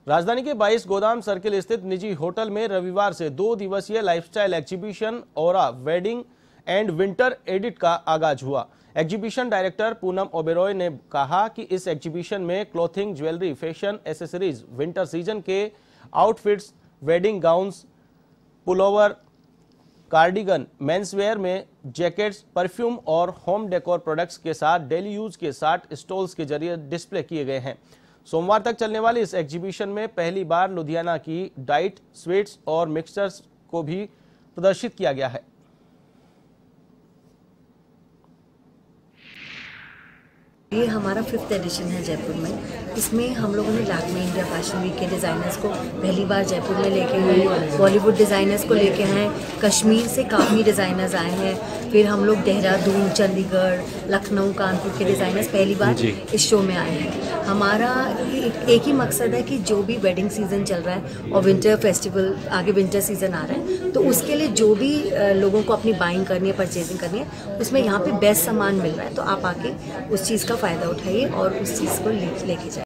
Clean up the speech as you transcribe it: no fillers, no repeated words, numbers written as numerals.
राजधानी के 22 गोदाम सर्किल स्थित निजी होटल में रविवार से 2 दिवसीय lifestyle exhibition Aura wedding and winter edit का आगाज हुआ। एग्जीबिशन डायरेक्टर पूनम ओबेरॉय ने कहा कि इस एग्जीबिशन में clothing, jewellery, fashion, accessories, winter season के outfits, wedding gowns, pullover, cardigan, menswear में जैकेट्स, परफ्यूम और होम डेकोर प्रोडक्ट्स के साथ डेली यूज के 60 स्टॉल्स के जरिए डिस्प्ले किए गए हैं। सोमवार तक चलने वाली इस एग्जीबिशन में पहली बार लुधियाना की डाइट, स्वीट्स और मिक्सचर्स को भी प्रदर्शित किया गया है। ये हमारा 5th एडिशन है जयपुर में। इसमें हम लोगों ने लैक्मे इंडिया फैशन वीक के डिज़ाइनर्स को पहली बार जयपुर में लेके आए, बॉलीवुड डिज़ाइनर्स को लेके आए, कश्मीर से काफ़ी डिज़ाइनर्स आए हैं, फिर हम लोग देहरादून, चंडीगढ़, लखनऊ, कानपुर के डिज़ाइनर्स पहली बार इस शो में आए हैं। हमारा एक ही मकसद है कि जो भी वेडिंग सीज़न चल रहा है और विंटर फेस्टिवल, आगे विंटर सीज़न आ रहा है, तो उसके लिए जो भी लोगों को अपनी बाइंग करनी है, परचेजिंग करनी है, उसमें यहाँ पे बेस्ट सामान मिल रहा है। तो आप आके उस चीज़ का फ़ायदा उठाइए और उस चीज़ को लेके जाइए।